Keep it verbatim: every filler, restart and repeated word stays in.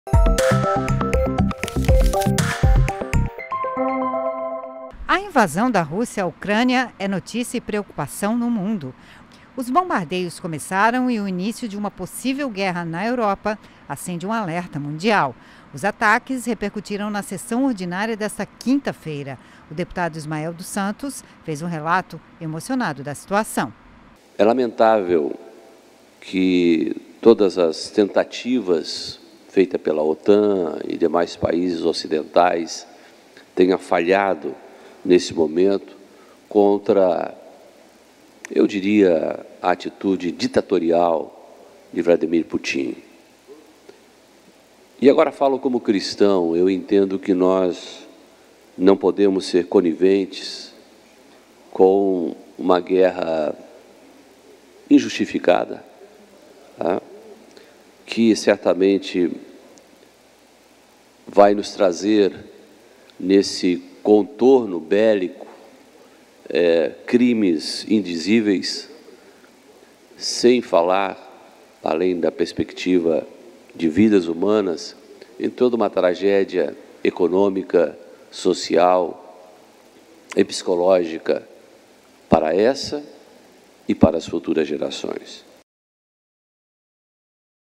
A invasão da Rússia à Ucrânia é notícia e preocupação no mundo. Os bombardeios começaram e o início de uma possível guerra na Europa acende um alerta mundial. Os ataques repercutiram na sessão ordinária desta quinta-feira. O deputado Ismael dos Santos fez um relato emocionado da situação. É lamentável que todas as tentativas feitas pela OTAN e demais países ocidentais tenham falhado nesse momento contra, eu diria, a atitude ditatorial de Vladimir Putin. E agora falo como cristão, eu entendo que nós não podemos ser coniventes com uma guerra injustificada, tá? Que certamente vai nos trazer, nesse contorno bélico, é, crimes indizíveis, sem falar, além da perspectiva de vidas humanas, em toda uma tragédia econômica, social e psicológica para essa e para as futuras gerações.